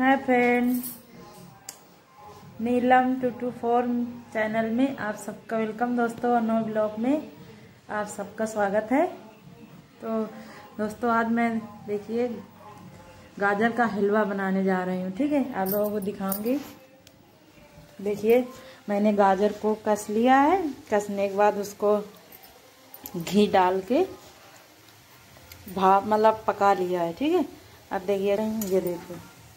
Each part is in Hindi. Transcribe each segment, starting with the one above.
हाय फ्रेंड, नीलम 224 चैनल में आप सबका वेलकम दोस्तों। और नए ब्लॉग में आप सबका स्वागत है। तो दोस्तों आज मैं देखिए गाजर का हलवा बनाने जा रही हूँ। ठीक है, आप लोगों को दिखाऊंगी। देखिए मैंने गाजर को कस लिया है। कसने के बाद उसको घी डाल के भाप मतलब पका लिया है। ठीक है, अब देखिए ये देखो,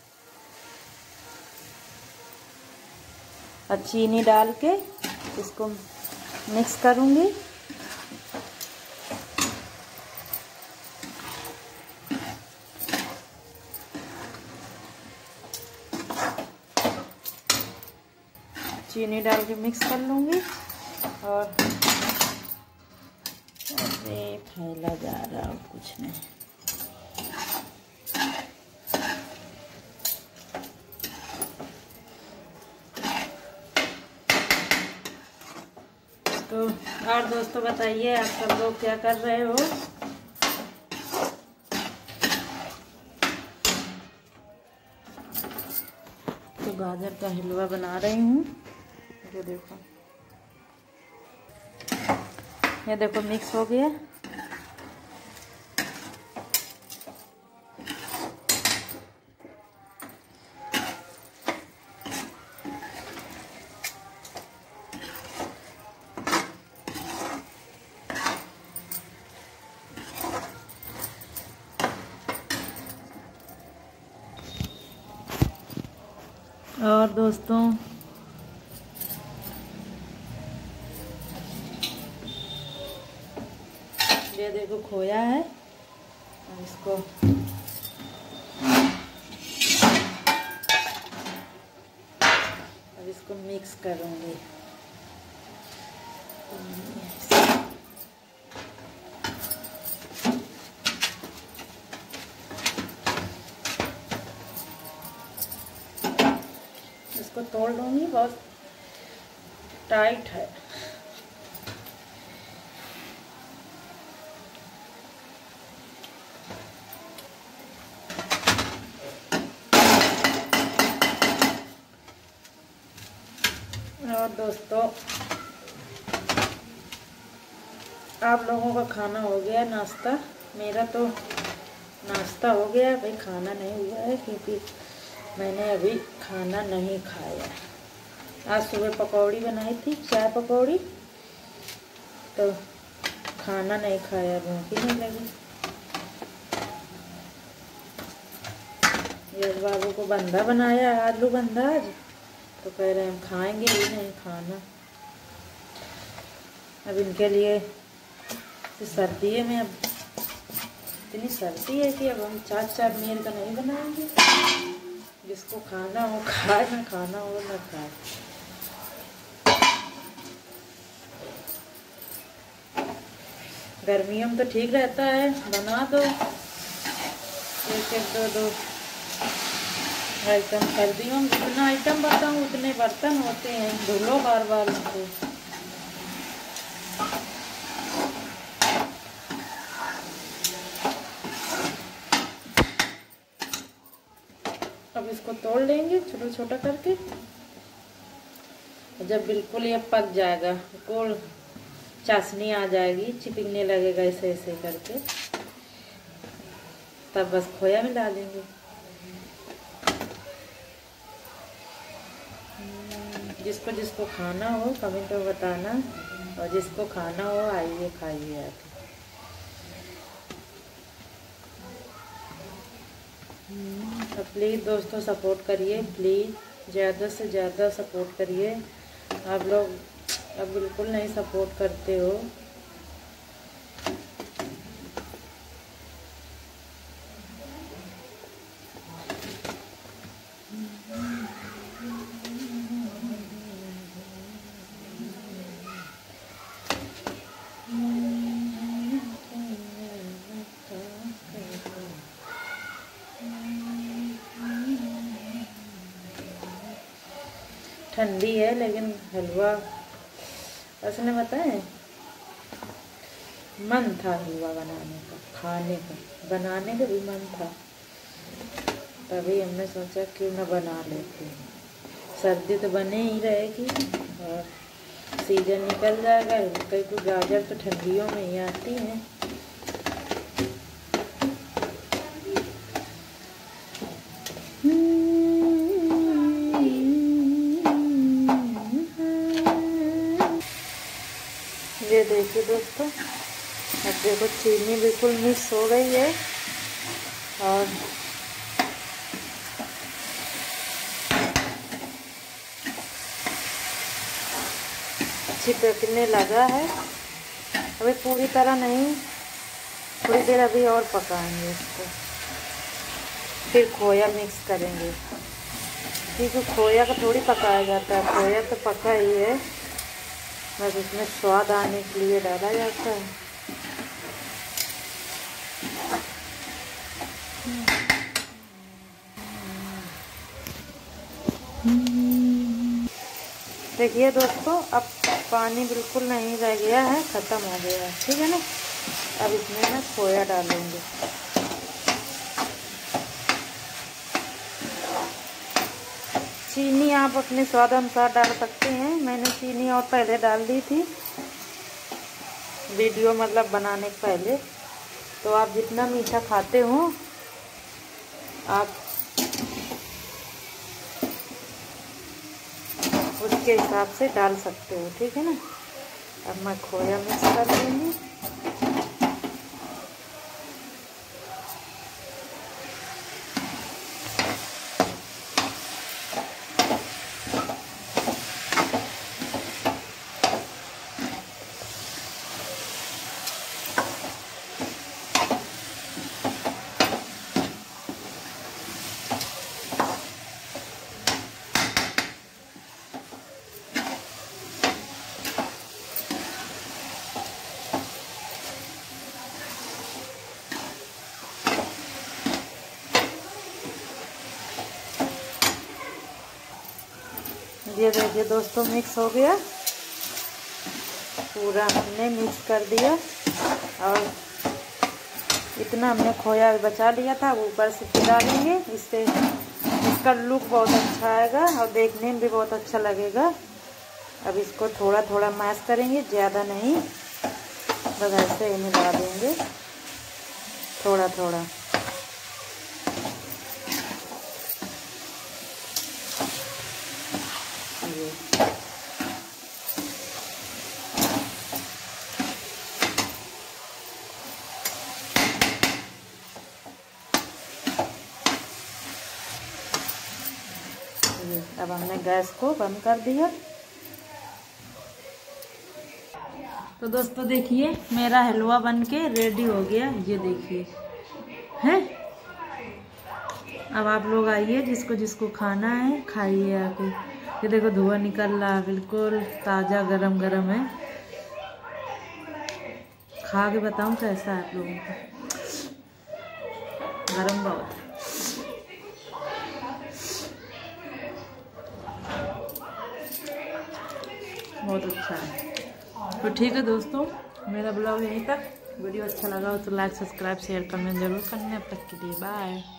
और चीनी डाल के इसको मिक्स करूंगी। चीनी डाल के मिक्स कर लूंगी। और अरे फैला जा रहा और कुछ नहीं। तो और दोस्तों बताइए आप सब लोग क्या कर रहे हो। तो गाजर का हलवा बना रही हूँ। ये देखो मिक्स हो गया। और दोस्तों ये देखो खोया है। और इसको अब इसको मिक्स करूंगी। इसको तोड़ लूंगी, बहुत टाइट है। और दोस्तों आप लोगों का खाना हो गया नाश्ता। मेरा तो नाश्ता हो गया भाई, खाना नहीं हुआ है क्योंकि मैंने अभी खाना नहीं खाया। आज सुबह पकौड़ी बनाई थी, चाय पकौड़ी, तो खाना नहीं खाया, भूख ही नहीं लगी। यश बाबू को बंधा बनाया, आलू बंधा आज, तो कह रहे हम खाएंगे ही नहीं खाना। अब इनके लिए तो सर्दी है में, अब इतनी सर्दी है कि अब हम चार मील का नहीं बनाएंगे। जिसको खाना हो खाए, ना खाना हो ना खाए। गर्मियों में तो ठीक रहता है, बना दो एक दो आइटम। सर्दियों में जितना आइटम बताऊँ उतने बर्तन होते हैं, धुलो बार बार उनको। अब इसको तोड़ लेंगे छोटा छोटा करके। जब बिल्कुल ये पक जाएगा, बिल्कुल चाशनी आ जाएगी, चिपकने लगेगा ऐसे ऐसे करके, तब बस खोया में डालेंगे। जिसको जिसको खाना हो कमेंट में बताना, और जिसको खाना हो आइए खाइए आके। तो प्लीज़ दोस्तों सपोर्ट करिए, प्लीज़ ज़्यादा से ज़्यादा सपोर्ट करिए। आप लोग अब बिल्कुल नहीं सपोर्ट करते हो। ठंडी है लेकिन हलवा असल में बताएं, मन था हलवा बनाने का, खाने का, बनाने का भी मन था। तभी हमने सोचा क्यों ना बना लेते हैं। सर्दी तो बने ही रहेगी और सीजन निकल जाएगा। कई कुछ गाजर तो ठंडियों में ही आती हैं। ये देखिए दोस्तों, अब देखो चीनी बिल्कुल मिक्स हो गई है और अच्छी पकने लगा है। अभी पूरी तरह नहीं, थोड़ी देर अभी और पकाएंगे इसको, फिर खोया मिक्स करेंगे क्योंकि खोया का थोड़ी पकाया जाता है। खोया तो पका ही है, बस उसमें स्वाद आने के लिए डाला जाता है। देखिए दोस्तों, अब पानी बिल्कुल नहीं रह गया है, ख़त्म हो गया है, ठीक है ना। अब इसमें मैं खोया डालूंगी। चीनी आप अपने स्वाद अनुसार डाल सकते हैं। मैंने चीनी और पहले डाल दी थी, वीडियो मतलब बनाने के पहले। तो आप जितना मीठा खाते हो आप उसके हिसाब से डाल सकते हो, ठीक है ना। अब मैं खोया मिक्स कर दूँगी। ये देखिए दोस्तों, मिक्स हो गया, पूरा हमने मिक्स कर दिया। और इतना हमने खोया बचा लिया था, वो ऊपर से फिर डालेंगे। इससे इसका लुक बहुत अच्छा आएगा और देखने में भी बहुत अच्छा लगेगा। अब इसको थोड़ा थोड़ा मैश करेंगे, ज़्यादा नहीं, बस ऐसे ही मिला देंगे थोड़ा थोड़ा। अब हमने गैस को बंद कर दिया। तो दोस्तों देखिए, मेरा हलवा बनके रेडी हो गया। ये देखिए है। अब आप लोग आइए, जिसको जिसको खाना है खाइए आके। ये देखो धुआं निकल रहा है, बिल्कुल ताज़ा गरम गरम है। खा के बताऊं कैसा है आप लोगों को। गरम बहुत, बहुत अच्छा है। तो ठीक है दोस्तों, मेरा ब्लॉग यहीं तक। वीडियो अच्छा लगा हो तो लाइक सब्सक्राइब शेयर कमेंट जरूर करना। अब तक के लिए बाय।